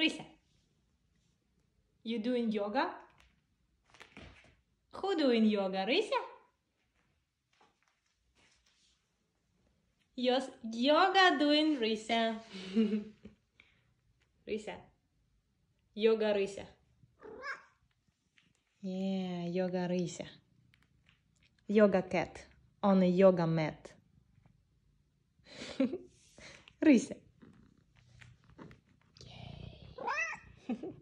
Rysia. You doing yoga? Who doing yoga? Rysia? Yes, yoga doing Rysia. Rysia. Yoga Rysia. Yeah, yoga Rysia. Yoga cat on a yoga mat. Rysia. Yay.